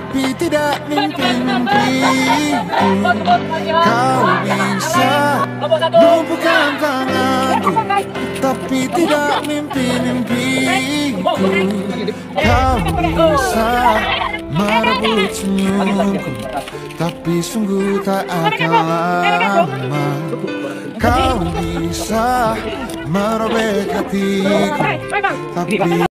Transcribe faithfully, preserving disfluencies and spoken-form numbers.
tapi tidak mimpi-mimpiku. Kau bisa lumpuhkan tanganku, tapi tidak mimpi-mimpiku. Kau bisa merebut senyumku, tapi sungguh tak akan lama. Kau bisa merobek hatiku, tapi